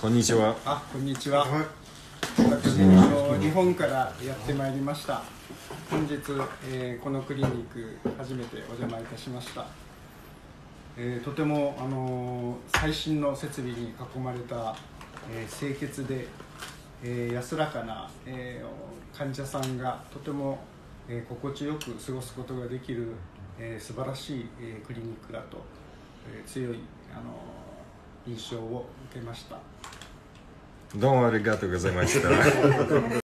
こんにちは。 こんにちは。私、日本からやってまいりました。本日、このクリニック初めてお邪魔いたしました。とても最新の設備に囲まれた、清潔で、安らかな、患者さんがとても、心地よく過ごすことができる、素晴らしい、クリニックだと、強い印象を受けました。 どうもありがとうございました。